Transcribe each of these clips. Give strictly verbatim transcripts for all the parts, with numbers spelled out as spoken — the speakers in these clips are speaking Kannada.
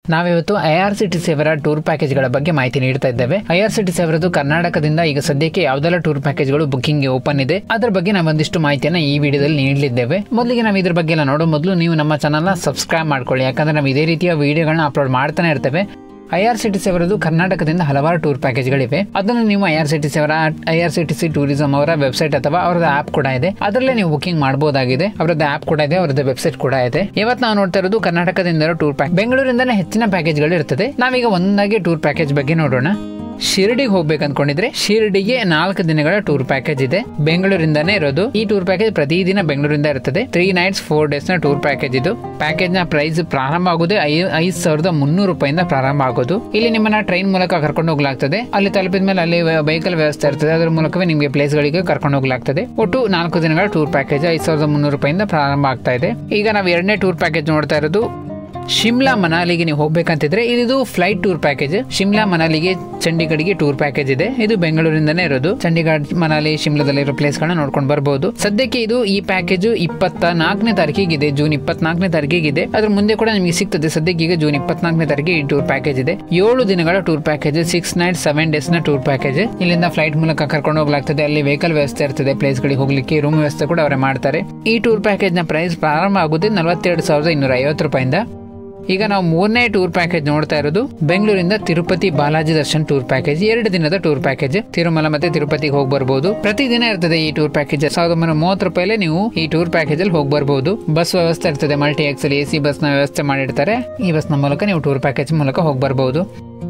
ನಾವಿವತ್ತು I R C T C ಅವರ ಟೂರ್ ಪ್ಯಾಕೇಜ್ಗಳ ಬಗ್ಗೆ ಮಾಹಿತಿ ನೀಡ್ತಾ ಇದ್ದೇವೆ. I R C T C ಅವರದ್ದು ಕರ್ನಾಟಕದಿಂದ ಈಗ ಸದ್ಯಕ್ಕೆ ಯಾವ್ದೆಲ್ಲ ಟೂರ್ ಪ್ಯಾಕೇಜ್ಗಳು ಬುಕಿಂಗ್ ಓಪನ್ ಇದೆ ಅದರ ಬಗ್ಗೆ ನಾವು ಒಂದಿಷ್ಟು ಮಾಹಿತಿಯನ್ನ ಈ ವಿಡಿಯೋದಲ್ಲಿ ನೀಡಲಿದ್ದೇವೆ. ಮೊದಲಿಗೆ ನಾವು ಇದ್ರ ಬಗ್ಗೆ ಎಲ್ಲ ನೋಡೋ ಮೊದಲು ನೀವು ನಮ್ಮ ಚಾನಲ್ನ ಸಬ್ಸ್ಕ್ರೈಬ್ ಮಾಡ್ಕೊಳ್ಳಿ, ಯಾಕಂದ್ರೆ ನಾವು ಇದೇ ರೀತಿಯ ವಿಡಿಯೋಗಳನ್ನ ಅಪ್ಲೋಡ್ ಮಾಡ್ತಾನೆ ಇರ್ತೇವೆ. I R C T C ಅವರದ್ದು ಕರ್ನಾಟಕದಿಂದ ಹಲವಾರು ಟೂರ್ ಪ್ಯಾಕೇಜ್ಗಳಿವೆ. ಅದನ್ನು ನೀವು I R C T C ಅವರ I R C T C tourism ಅವರ ವೆಬ್ಸೈಟ್ ಅಥವಾ ಅವರದ ಆಪ್ ಕೂಡ ಇದೆ, ಅದರಲ್ಲೇ ನೀವು ಬುಕಿಂಗ್ ಮಾಡಬಹುದಾಗಿದೆ. ಅವರದ್ದು ಆಪ್ ಕೂಡ ಇದೆ, ಅವರದ್ದು ವೆಬ್ಸೈಟ್ ಕೂಡ ಇದೆ. ಇವತ್ತು ನಾವು ನೋಡ್ತಾ ಇರೋದು ಕರ್ನಾಟಕದಿಂದ ಟೂರ್ ಪ್ಯಾಕ್ ಬೆಂಗಳೂರಿಂದನೇ ಹೆಚ್ಚಿನ ಪ್ಯಾಕೇಜ್ಗಳು ಇರ್ತದೆ. ನಾವೀಗ ಒಂದಾಗಿ ಟೂರ್ ಪ್ಯಾಕೇಜ್ ಬಗ್ಗೆ ನೋಡೋಣ. ಶಿರ್ಡಿಗೆ ಹೋಗ್ಬೇಕು ಅನ್ಕೊಂಡಿದ್ರೆ ಶಿರ್ಡಿಗೆ ನಾಲ್ಕು ದಿನಗಳ ಟೂರ್ ಪ್ಯಾಕೇಜ್ ಇದೆ, ಬೆಂಗಳೂರಿಂದಾನೇ ಇರೋದು. ಈ ಟೂರ್ ಪ್ಯಾಕೇಜ್ ಪ್ರತಿದಿನ ಬೆಂಗಳೂರಿಂದ ಇರ್ತದೆ. ತ್ರೀ ನೈಟ್ಸ್ ಫೋರ್ ಡೇಸ್ ನ ಟೂರ್ ಪ್ಯಾಕೇಜ್ ಇದು. ಪ್ಯಾಕೇಜ್ ನ ಪ್ರೈಸ್ ಪ್ರಾರಂಭ ಆಗೋದು ಐದ್ ಸಾವಿರದ ಮುನ್ನೂರು ರೂಪಾಯಿಂದ ಪ್ರಾರಂಭ ಆಗೋದು. ಇಲ್ಲಿ ನಿಮ್ಮನ್ನ ಟ್ರೈನ್ ಮೂಲಕ ಕರ್ಕೊಂಡು ಹೋಗ್ಲಾಗ್ತದೆ. ಅಲ್ಲಿ ತಲುಪಿದ ಮೇಲೆ ಅಲ್ಲಿ ವೆಹಿಕಲ್ ವ್ಯವಸ್ಥೆ ಇರ್ತದೆ, ಅದರ ಮೂಲಕವೇ ನಿಮಗೆ ಪ್ಲೇಸ್ ಗಳಿಗೆ ಕರ್ಕೊಂಡು ಹೋಗ್ಲಾಗ್ತದೆ. ಒಟ್ಟು ನಾಲ್ಕು ದಿನಗಳ ಟೂರ್ ಪ್ಯಾಕೇಜ್ ಐದ್ ಸಾವಿರದ ಮುನ್ನೂರು ರೂಪಾಯಿಂದ ಪ್ರಾರಂಭ ಆಗ್ತಾ ಇದೆ. ಈಗ ನಾವು ಎರಡನೇ ಟೂರ್ ಪ್ಯಾಕೇಜ್ ನೋಡ್ತಾ ಇರೋದು ಶಿಮ್ಲಾ ಮನಾಲಿಗೆ ನೀವು ಹೋಗ್ಬೇಕಂತಿದ್ರೆ ಇದು ಫ್ಲೈಟ್ ಟೂರ್ ಪ್ಯಾಕೇಜ್. ಶಿಮ್ಲಾ ಮನಾಲಿಗೆ ಚಂಡೀಗಢಗೆ ಟೂರ್ ಪ್ಯಾಕೇಜ್ ಇದೆ. ಇದು ಬೆಂಗಳೂರಿಂದನೇ ಇರೋದು. ಚಂಡೀಗಢ ಮನಾಲಿ ಶಿಮ್ಲಾದಲ್ಲಿರೋ ಪ್ಲೇಸ್ ಗಳನ್ನ ನೋಡ್ಕೊಂಡು ಬರಬಹುದು. ಸದ್ಯಕ್ಕೆ ಇದು ಈ ಪ್ಯಾಕೇಜ್ ಇಪ್ಪತ್ತ ನಾಲ್ಕನೇ ತಾರೀಕಿಗಿದೆ, ಜೂನ್ ಇಪ್ಪತ್ನಾಲ್ಕನೇ ತಾರೀಕಿಗಿದೆ. ಅದ್ರ ಮುಂದೆ ಕೂಡ ನಿಮಗೆ ಸಿಗ್ತದೆ. ಸದ್ಯಕ್ಕೆ ಈಗ ಜೂನ್ ಇಪ್ಪತ್ನಾಲ್ಕನೇ ತಾರೀಕಿಗೆ ಈ ಟೂರ್ ಪ್ಯಾಕೇಜ್ ಇದೆ. ಏಳು ದಿನಗಳ tour package, six night seven days ನ ಟೂರ್ ಪ್ಯಾಕೇಜ್. ಇಲ್ಲಿಂದ ಫ್ಲೈಟ್ ಮೂಲಕ ಕರ್ಕೊಂಡು ಹೋಗ್ಲಾಗ್ತದೆ. ಅಲ್ಲಿ ವೆಹಿಕಲ್ ವ್ಯವಸ್ಥೆ ಇರ್ತದೆ, ಪ್ಲೇಸ್ ಗಳಿಗೆ ಹೋಗ್ಲಿಕ್ಕೆ ರೂಮ್ ವ್ಯವಸ್ಥೆ ಕೂಡ ಅವರೇ ಮಾಡ್ತಾರೆ. ಈ ಟೂರ್ ಪ್ಯಾಕೇಜ್ ನ ಪ್ರೈಸ್ ಪ್ರಾರಂಭ ಆಗುತ್ತೆ ನಲವತ್ತೆರಡು ಸಾವಿರದ ಇನ್ನೂರ ಐವತ್ತು ರೂಪಾಯಿಂದ. ಈಗ ನಾವು ಮೂರನೇ ಟೂರ್ ಪ್ಯಾಕೇಜ್ ನೋಡ್ತಾ ಇರೋದು ಬೆಂಗಳೂರಿಂದ ತಿರುಪತಿ ಬಾಲಾಜಿ ದರ್ಶನ್ ಟೂರ್ ಪ್ಯಾಕೇಜ್. ಎರಡು ದಿನದ ಟೂರ್ ಪ್ಯಾಕೇಜ್. ತಿರುಮಲ ಮತ್ತೆ ತಿರುಪತಿಗೆ ಹೋಗಿ ಬರ್ಬೋದು. ಪ್ರತಿದಿನ ಇರ್ತದೆ ಈ ಟೂರ್ ಪ್ಯಾಕೇಜ್. ಸಾವಿರದ ಒಂಬೈನೂರ ಮೂವತ್ತು ರೂಪಾಯಿಲೆ ನೀವು ಈ ಟೂರ್ ಪ್ಯಾಕೇಜ್ ಅಲ್ಲಿ ಹೋಗಿ ಬರ್ಬೋದು. ಬಸ್ ವ್ಯವಸ್ಥೆ ಇರ್ತದೆ, multi axle A C bus ನ ವ್ಯವಸ್ಥೆ ಮಾಡಿರ್ತಾರೆ. ಈ ಬಸ್ ನ ಮೂಲಕ ನೀವು ಟೂರ್ ಪ್ಯಾಕೇಜ್ ಮೂಲಕ ಹೋಗಿ ಬರ್ಬೋದು.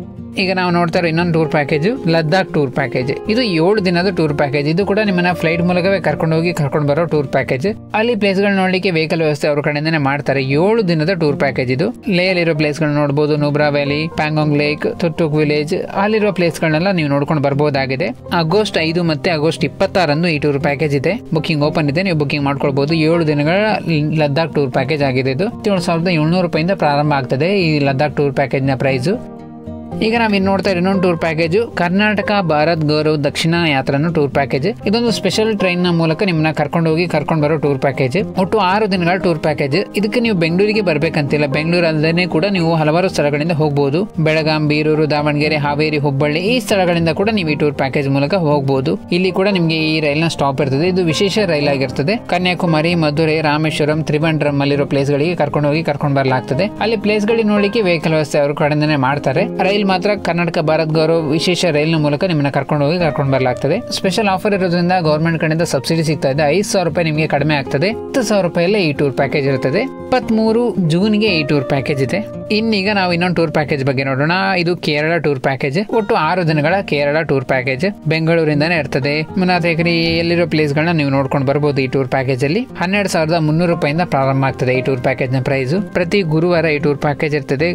ಈಗ ನಾವು ನೋಡ್ತಾ ಇರೋ ಇನ್ನೊಂದು tour package Ladakh tour package. ಇದು ಏಳು ದಿನದ ಟೂರ್ ಪ್ಯಾಕೇಜ್. ಇದು ಕೂಡ ನಿಮ್ಮನ್ನ ಫ್ಲೈಟ್ ಮೂಲಕವೇ ಕರ್ಕೊಂಡು ಹೋಗಿ ಕರ್ಕೊಂಡು ಬರೋ ಟೂರ್ ಪ್ಯಾಕೇಜ್. ಅಲ್ಲಿ ಪ್ಲೇಸ್ ಗಳು ನೋಡ್ಲಿಕ್ಕೆ ವೆಹಿಕಲ್ ವ್ಯವಸ್ಥೆ ಅವ್ರ ಕಡೆಯಿಂದನೇ ಮಾಡ್ತಾರೆ. ಏಳು ದಿನದ ಟೂರ್ ಪ್ಯಾಕೇಜ್ ಇದು. ಲೇಯಲ್ಲಿರೋ ಪ್ಲೇಸ್ ಗಳು ನೋಡಬಹುದು, Nubra Valley, Pangong Lake, Turtuk village, ಅಲ್ಲಿರೋ ಪ್ಲೇಸ್ ಗಳನ್ನೆಲ್ಲ ನೀವು ನೋಡ್ಕೊಂಡು ಬರಬಹುದಾಗಿದೆ. ಆಗಸ್ಟ್ ಐದು ಮತ್ತೆ ಆಗಸ್ಟ್ ಇಪ್ಪತ್ತಾರಂದು ಈ ಟೂರ್ ಪ್ಯಾಕೇಜ್ ಇದೆ. ಬುಕಿಂಗ್ ಓಪನ್ ಇದೆ, ನೀವು ಬುಕಿಂಗ್ ಮಾಡ್ಕೊಳ್ಬಹುದು. ಏಳು ದಿನಗಳ ಲದ್ದಾಖ್ ಟೂರ್ ಪ್ಯಾಕೇಜ್ ಆಗಿದೆ. ಇದು ಏಳು ಸಾವಿರದ ಏಳ್ನೂರು ರೂಪಾಯಿಂದ ಪ್ರಾರಂಭ ಆಗ್ತದೆ ಈ ಲದ್ದಾಖ್ ಟೂರ್ ಪ್ಯಾಕೇಜ್ ನ ಪ್ರೈಸ್. ಈಗ ನಾವ್ ಇನ್ ನೋಡ್ತಾ ಇರೋ ಇನ್ನೊಂದು ಟೂರ್ ಪ್ಯಾಕೇಜ್ ಕರ್ನಾಟಕ ಭಾರತ್ ಗೌರವ್ ದಕ್ಷಿಣ ಯಾತ್ರಾ ಟೂರ್ ಪ್ಯಾಕೇಜ್. ಇದೊಂದು ಸ್ಪೆಷಲ್ ಟ್ರೈನ್ ನ ಮೂಲಕ ನಿಮ್ಮನ್ನ ಕರ್ಕೊಂಡು ಹೋಗಿ ಕರ್ಕೊಂಡು ಬರೋ ಟೂರ್ ಪ್ಯಾಕೇಜ್. ಒಟ್ಟು ಆರು ದಿನಗಳ ಟೂರ್ ಪ್ಯಾಕೇಜ್. ಇದಕ್ಕೆ ನೀವು ಬೆಂಗಳೂರಿಗೆ ಬರ್ಬೇಕಂತಿಲ್ಲ, ಬೆಂಗಳೂರು ಅಲ್ಲದೆ ಕೂಡ ನೀವು ಹಲವಾರು ಸ್ಥಳಗಳಿಂದ ಹೋಗಬಹುದು. ಬೆಳಗಾಂ, ಬೀರೂರು, ದಾವಣಗೆರೆ, ಹಾವೇರಿ, ಹುಬ್ಬಳ್ಳಿ ಈ ಸ್ಥಳಗಳಿಂದ ಕೂಡ ನೀವು ಈ ಟೂರ್ ಪ್ಯಾಕೇಜ್ ಮೂಲಕ ಹೋಗಬಹುದು. ಇಲ್ಲಿ ಕೂಡ ನಿಮ್ಗೆ ಈ ರೈಲ್ ನ ಸ್ಟಾಪ್ ಇರ್ತದೆ. ಇದು ವಿಶೇಷ ರೈಲ್ ಆಗಿರ್ತದೆ. ಕನ್ಯಾಕುಮಾರಿ, ಮಧುರೈ, ರಾಮೇಶ್ವರಂ, ತ್ರಿವಂಡ್ರಂ ಅಲ್ಲಿರೋ ಪ್ಲೇಸ್ ಗಳಿಗೆ ಕರ್ಕೊಂಡು ಹೋಗಿ ಕರ್ಕೊಂಡು ಬರಲಾಗ್ತದೆ. ಅಲ್ಲಿ ಪ್ಲೇಸ್ ಗಳಿಗೆ ನೋಡ್ಲಿಕ್ಕೆ ವೆಹಿಕಲ್ ವ್ಯವಸ್ಥೆ ಅವ್ರ ಕಡೆಯಿಂದನೇ ಮಾಡ್ತಾರೆ. ರೈಲ್ ಮಾತ್ರ ಕರ್ನಾಟಕ ಭಾರತ್ ಗೌರವ್ ವಿಶೇಷ ರೈಲ್ ನ ಮೂಲಕ ನಿಮ್ಮನ್ನ ಕರ್ಕೊಂಡು ಹೋಗಿ ಕರ್ಕೊಂಡು ಬರಲಾಗ್ತದೆ. ಸ್ಪೆಷಲ್ ಆಫರ್ ಇರೋದ್ರಿಂದ ಗವರ್ಮೆಂಟ್ ಕಡೆಯಿಂದ ಸಬ್ಸಿಡಿ ಸಿಗ್ತಾ ಇದೆ. ಐದು ಸಾವಿರ ರೂಪಾಯಿ ನಿಮಗೆ ಕಡಿಮೆ ಆಗ್ತದೆ. ಹತ್ತು ಸಾವಿರ ರೂಪಾಯಿ ಈ ಟೂರ್ ಪ್ಯಾಕೇಜ್ ಇರ್ತದೆ. ಇಪ್ಪತ್ಮೂರು ಜೂನ್ಗೆ ಈ ಟೂರ್ ಪ್ಯಾಕೇಜ್ ಇದೆ. ಇನ್ನೀಗ ನಾವು ಇನ್ನೊಂದು ಟೂರ್ ಪ್ಯಾಕೇಜ್ ಬಗ್ಗೆ ನೋಡೋಣ. ಇದು ಕೇರಳ ಟೂರ್ ಪ್ಯಾಕೇಜ್. ಒಟ್ಟು ಆರು ದಿನಗಳ ಕೇರಳ ಟೂರ್ ಪ್ಯಾಕೇಜ್ ಬೆಂಗಳೂರಿಂದಾನೇ ಇರ್ತದೆ. ಮುನ್ನಾತೇಕರಿ ಎಲ್ಲಿರೋ ಪ್ಲೇಸ್ ಗಳನ್ನ ನೀವು ನೋಡ್ಕೊಂಡು ಬರಬಹುದು. ಈ ಟೂರ್ ಪ್ಯಾಕೇಜ್ ಅಲ್ಲಿ ಹನ್ನೆರಡು ಸಾವಿರದ ಮುನ್ನೂರು ರೂಪಾಯಿಂದ ಪ್ರಾರಂಭ ಆಗ್ತದೆ ಈ ಟೂರ್ ಪ್ಯಾಕೇಜ್ ನ ಪ್ರೈಸ್. ಪ್ರತಿ ಗುರುವಾರ ಈ ಟೂರ್ ಪ್ಯಾಕೇಜ್ ಇರ್ತದೆ.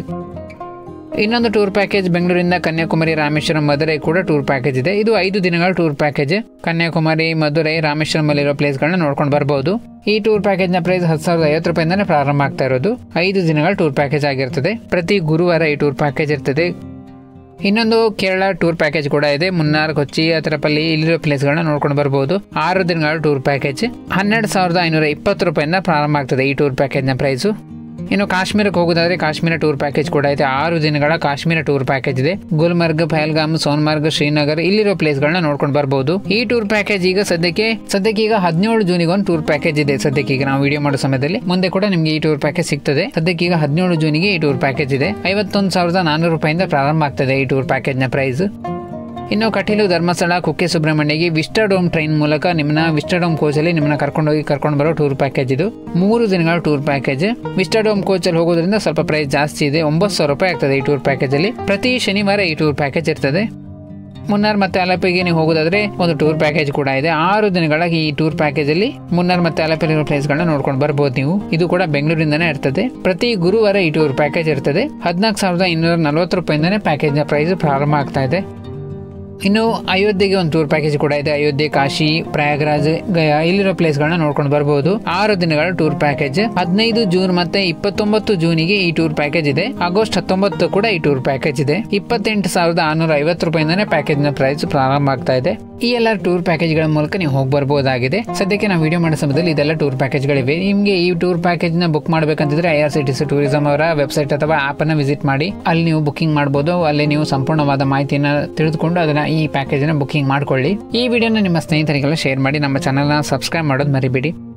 ಇನ್ನೊಂದು ಟೂರ್ ಪ್ಯಾಕೇಜ್ ಬೆಂಗಳೂರಿಂದ ಕನ್ಯಾಕುಮಾರಿ, ರಾಮೇಶ್ವರಂ, ಮಧುರೈ ಕೂಡ ಟೂರ್ ಪ್ಯಾಕೇಜ್ ಇದೆ. ಇದು ಐದು ದಿನಗಳ ಟೂರ್ ಪ್ಯಾಕೇಜ್. ಕನ್ಯಾಕುಮಾರಿ, ಮಧುರೈ, ರಾಮೇಶ್ವರಂ ಅಲ್ಲಿರೋ ಪ್ಲೇಸ್ ಗಳನ್ನ ನೋಡ್ಕೊಂಡು ಬರಬಹುದು. ಈ ಟೂರ್ ಪ್ಯಾಕೇಜ್ ನ ಪ್ರೈಸ್ ಹತ್ತು ಸಾವಿರದ ಐವತ್ತು ರೂಪಾಯಿಂದಾನೇ ಪ್ರಾರಂಭ ಆಗ್ತಾ ಇರೋದು. ಐದು ದಿನಗಳ ಟೂರ್ ಪ್ಯಾಕೇಜ್ ಆಗಿರ್ತದೆ. ಪ್ರತಿ ಗುರುವಾರ ಈ ಟೂರ್ ಪ್ಯಾಕೇಜ್ ಇರ್ತದೆ. ಇನ್ನೊಂದು ಕೇರಳ ಟೂರ್ ಪ್ಯಾಕೇಜ್ ಕೂಡ ಇದೆ. ಮುನ್ನಾರ್, ಕೊಚ್ಚಿ, ಅತರಪಲ್ಲಿ ಇಲ್ಲಿರೋ ಪ್ಲೇಸ್ ಗಳನ್ನ ನೋಡ್ಕೊಂಡು ಬರಬಹುದು. ಆರು ದಿನಗಳ ಟೂರ್ ಪ್ಯಾಕೇಜ್ ಹನ್ನೆರಡು ಸಾವಿರದ ಐನೂರ ಇಪ್ಪತ್ತು ರೂಪಾಯಿಂದ ಪ್ರಾರಂಭ ಆಗ್ತದೆ ಈ ಟೂರ್ ಪ್ಯಾಕೇಜ್ ನ ಪ್ರೈಸ್. ಇನ್ನು ಕಾಶ್ಮೀರಕ್ಕೆ ಹೋಗೋದಾದ್ರೆ ಕಾಶ್ಮೀರ ಟೂರ್ ಪ್ಯಾಕೇಜ್ ಕೂಡ ಇದೆ. ಆರು ದಿನಗಳ ಕಾಶ್ಮೀರ ಟೂರ್ ಪ್ಯಾಕೇಜ್ ಇದೆ. ಗುಲ್ಮರ್ಗ್, ಪಹಲ್ಗಾಮ್, ಸೋನ್ಮಾರ್ಗ್, ಶ್ರೀನಗರ್ ಇಲ್ಲಿರೋ ಪ್ಲೇಸ್ ಗಳನ್ನ ನೋಡ್ಕೊಂಡು ಬರಬಹುದು. ಈ ಟೂರ್ ಪ್ಯಾಕೇಜ್ ಈಗ ಸದ್ಯಕ್ಕೆ ಸದ್ಯಕ್ಕೆ ಈಗ ಹದಿನೇಳು ಜೂನಿಗೆ ಒಂದು ಟೂರ್ ಪ್ಯಾಕೇಜ್ ಇದೆ. ಸದ್ಯಕ್ಕೆ ಈಗ ನಾವು ವಿಡಿಯೋ ಮಾಡೋ ಸಮಯದಲ್ಲಿ ಮುಂದೆ ಕೂಡ ನಿಮ್ಗೆ ಈ ಟೂರ್ ಪ್ಯಾಕೇಜ್ ಸಿಗ್ತದೆ. ಸದ್ಯಕ್ಕೆ ಈಗ ಹದಿನೇಳು ಜೂನಿಗೆ ಈ ಟೂರ್ ಪ್ಯಾಕೇಜ್ ಇದೆ. ಐವತ್ತೊಂದು ಸಾವಿರದ ನಾನ್ನೂರು ರೂಪಾಯಿಂದ ಪ್ರಾರಂಭ ಆಗ್ತದೆ ಈ ಟೂರ್ ಪ್ಯಾಕೇಜ್ ನ ಪ್ರೈಸ್. ಇನ್ನು ಕಟೀಲು, ಧರ್ಮಸ್ಥಳ, ಕುಕ್ಕೆ ಸುಬ್ರಹ್ಮಣ್ಯಗೆ ವಿಸ್ಟಾಡೋಮ್ ಟ್ರೈನ್ ಮೂಲಕ ನಿಮ್ಮನ್ನ ವಿಸ್ಟಾಡೋಮ್ ಕೋಚ್ ಅಲ್ಲಿ ನಿಮ್ಮನ್ನ ಕರ್ಕೊಂಡು ಹೋಗಿ ಕರ್ಕೊಂಡು ಬರೋ ಟೂರ್ ಪ್ಯಾಕೇಜ್ ಇದು. ಮೂರು ದಿನಗಳ ಟೂರ್ ಪ್ಯಾಕೇಜ್. ವಿಸ್ಟಾಡೋಮ್ ಕೋಚ್ ಅಲ್ಲಿ ಹೋಗೋದ್ರಿಂದ ಸ್ವಲ್ಪ ಪ್ರೈಸ್ ಜಾಸ್ತಿ ಇದೆ. ಒಂಬತ್ತು ಸಾವಿರ ರೂಪಾಯಿ ಆಗ್ತದೆ ಈ ಟೂರ್ ಪ್ಯಾಕೇಜ್ ಅಲ್ಲಿ. ಪ್ರತಿ ಶನಿವಾರ ಈ ಟೂರ್ ಪ್ಯಾಕೇಜ್ ಇರ್ತದೆ. ಮುನ್ನಾರ್ ಮತ್ತೆ ಅಲಪಿಗೆ ನೀವು ಹೋಗೋದಾದ್ರೆ ಒಂದು ಟೂರ್ ಪ್ಯಾಕೇಜ್ ಕೂಡ ಇದೆ. ಆರು ದಿನಗಳ ಈ ಟೂರ್ ಪ್ಯಾಕೇಜ್ ಅಲ್ಲಿ ಮುನ್ನಾರ್ ಮತ್ತೆ ಅಲಪಿ ಪ್ಲೇಸ್ ಗಳನ್ನ ನೋಡ್ಕೊಂಡು ಬರಬಹುದು ನೀವು. ಇದು ಕೂಡ ಬೆಂಗಳೂರಿಂದಾನೇ ಇರ್ತದೆ. ಪ್ರತಿ ಗುರುವಾರ ಈ ಟೂರ್ ಪ್ಯಾಕೇಜ್ ಇರ್ತದೆ. ಹದಿನಾಲ್ಕು ಸಾವಿರದ ಇನ್ನೂರ ನಲವತ್ತು ರೂಪಾಯಿಂದಾನೇ ಪ್ಯಾಕೇಜ್ ನ ಪ್ರೈಸ್ ಪ್ರಾರಂಭ ಆಗ್ತಾ ಇದೆ. ಇನ್ನು ಅಯೋಧ್ಯೆಗೆ ಒಂದು ಟೂರ್ ಪ್ಯಾಕೇಜ್ ಕೂಡ ಇದೆ. ಅಯೋಧ್ಯೆ, ಕಾಶಿ, ಪ್ರಯಾಗ್ರಾಜ್, ಗಯಾ ಇಲ್ಲಿರೋ ಪ್ಲೇಸ್ ಗಳನ್ನ ನೋಡ್ಕೊಂಡು ಬರಬಹುದು. ಆರು ದಿನಗಳ ಟೂರ್ ಪ್ಯಾಕೇಜ್ ಹದಿನೈದು ಜೂನ್ ಮತ್ತೆ ಇಪ್ಪತ್ತೊಂಬತ್ತು ಜೂನಿಗೆ ಈ ಟೂರ್ ಪ್ಯಾಕೇಜ್ ಇದೆ. ಆಗಸ್ಟ್ ಹತ್ತೊಂಬತ್ತು ಕೂಡ ಈ ಟೂರ್ ಪ್ಯಾಕೇಜ್ ಇದೆ. ಇಪ್ಪತ್ತೆಂಟು ಸಾವಿರದ ಆರ್ನೂರ ಐವತ್ತು ರೂಪಾಯಿಂದಾನೇ ಪ್ಯಾಕೇಜ್ ನ ಪ್ರೈಸ್ ಪ್ರಾರಂಭ ಆಗ್ತಾ ಇದೆ. ಈ ಎಲ್ಲ ಟೂರ್ ಪ್ಯಾಕೇಜ್ ಗಳ ಮೂಲಕ ನೀವು ಹೋಗಿ ಬರಬಹುದಾಗಿದೆ. ಸದ್ಯಕ್ಕೆ ನಾವು ವಿಡಿಯೋ ಮಾಡೋ ಸಮಯದಲ್ಲಿ ಇದೆಲ್ಲ ಟೂರ್ ಪ್ಯಾಕೇಜ್ ಗಳಿವೆ. ನಿಮಗೆ ಈ ಟೂರ್ ಪ್ಯಾಕೇಜ್ ನ ಬುಕ್ ಮಾಡಬೇಕಂತಿದ್ರೆ I R C T C tourism ಅವರ ವೆಬ್ಸೈಟ್ ಅಥವಾ ಆಪ್ ಅನ್ನ ವಿಸಿಟ್ ಮಾಡಿ ಅಲ್ಲಿ ನೀವು ಬುಕಿಂಗ್ ಮಾಡಬಹುದು. ಅಲ್ಲಿ ನೀವು ಸಂಪೂರ್ಣವಾದ ಮಾಹಿತಿಯನ್ನ ತಿಳಿದುಕೊಂಡು ಅದನ್ನ ಈ ಪ್ಯಾಕೇಜ್ ನ ಬುಕಿಂಗ್ ಮಾಡ್ಕೊಳ್ಳಿ. ಈ ವಿಡಿಯೋನ ನಿಮ್ಮ ಸ್ನೇಹಿತರಿಗೆಲ್ಲ ಶೇರ್ ಮಾಡಿ. ನಮ್ಮ ಚಾನೆಲ್ ನ ಸಬ್ಸ್ಕ್ರೈಬ್ ಮಾಡೋದು ಮರಿಬೇಡಿ.